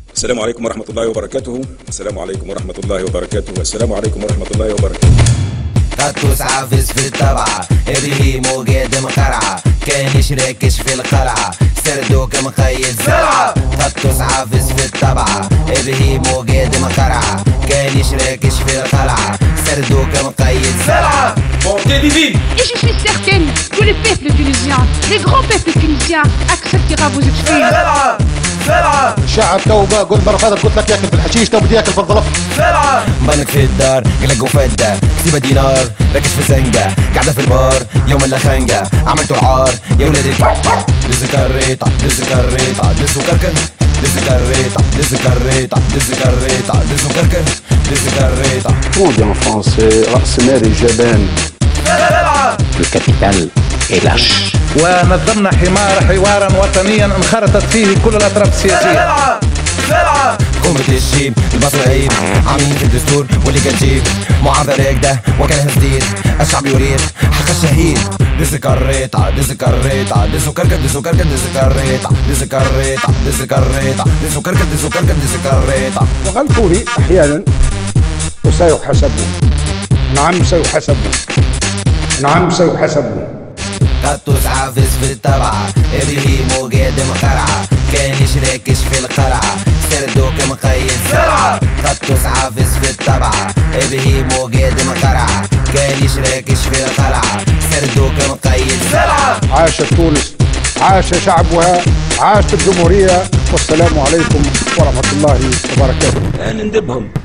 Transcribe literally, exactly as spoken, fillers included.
السلام عليكم ورحمة الله وبركاته. السلام عليكم ورحمة الله وبركاته. السلام عليكم ورحمة الله وبركاته. قطوس عافز في الطبعة، إبراهيم وقادم قرعة، كان يشركش في القلعة، سردو كمقيد زرعة. قطوس عافز في الطبعة، إبراهيم وقادم قرعة، كان يشركش في القلعة، سردو كمقيد زرعة. Et je suis certaine que le peuple tunisien, les grands peuples tunisiens, acceptera vos excuses. الشعب توبه، قلت مره فاتت قلت لك ياكل في الحشيش، تو بدي ياكل في الظلف. بنك في الدار قلق وفدة، كتيبة دينار ركش في زنقة، قاعدة في البار يوم الا خنقة، عملتوا العار يا ولادي. دز كريطة دز كريطة دز كركن، دز كريطة دز كريطة دز كريطة دز كركن، دز كريطة. On dit en français رأسمالي جبان. Le capital est lâche. ونظمنا حمار حوارا وطنيا انخرطت فيه كل الاطراف السياسيه. قومة الشيب الباص عيب، عاملين في الدستور واللي كتجيب معارضة راكدة وكانها جديد، الشعب يريد حق الشهيد. دز كريطة دز كريطة دز كركة دز كركة دز كريطة دز كريطة دز كريطة دز كركة دز كركة دز كريطة. وغلطوا لي احيانا وسيحاسبون. نعم سيحاسبون، نعم سيحاسبون. قطوس عافز في الطبعة، إبراهيم وقادم قرعة، كان يشركش في القلعة، سردو كمقيد زرعة. قطوس عافز في الطبعة، إبراهيم وقادم قرعة، كان يشركش في القلعة، سردو كمقيد زرعة. عاشت تونس، عاش شعبها، عاشت الجمهورية، والسلام عليكم ورحمة الله وبركاته. نندبهم